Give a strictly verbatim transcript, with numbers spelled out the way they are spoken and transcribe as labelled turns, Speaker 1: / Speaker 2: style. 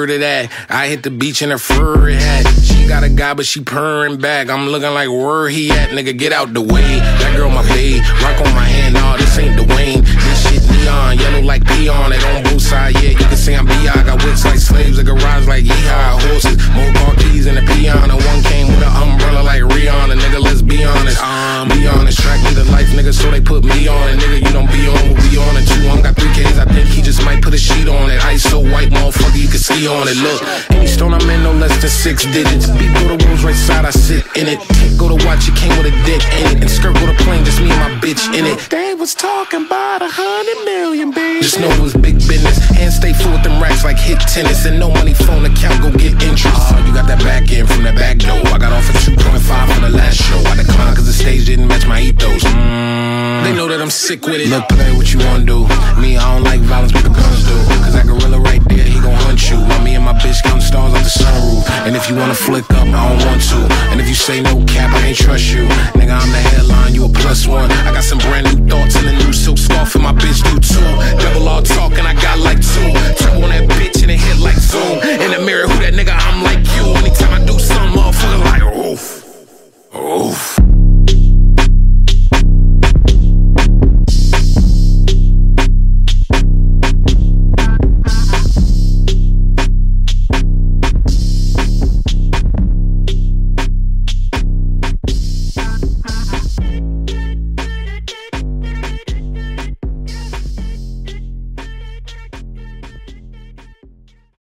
Speaker 1: heard of that. I hit the beach in a furry hat. She got a guy, but she purring back. I'm looking like, where he at? Nigga, get out the way. That girl my bae, rock on my hand, nah, this ain't Dwayne. This shit neon, yellow like peon. It on both sides, yeah, you can say I'm B I. Got whips like slaves, a garage like yeehaw. Horses, more car keys in the peon. And one came with an umbrella like Rihanna. Nigga, let's be honest, um, be honest. Track me the life, nigga, so they put me on it. Nigga, you don't be on what we on it. Two, I'm got three Ks, I think he just might put a sheet on it. Ice so white, motherfucker, you can see on it. Look, any stone I'm in, no less than six digits. Beat go to wolves right side, I sit in it. Go to watch, it came with a dick in it. And skirt go to plane, just me and my bitch in it. They was talking about a hundred million, baby. Just know it was big business. Hands stay full with them racks like hit tennis. And no money phone account, go get interest. Oh, you got that back end from that back door. I got off at two point five for the last show. I declined cause the stage didn't match my ethos. Mm, they know that I'm sick with it. Look, play what you wanna do. Me, I don't like violence, but the guns do. Cause that gorilla right there, he gon' hunt you. While me and my bitch counting stars off the sunroof. And if you wanna flick up, I don't want to. And if you say no cap, I ain't trust you. Nigga, I'm the headline, you a plus one. I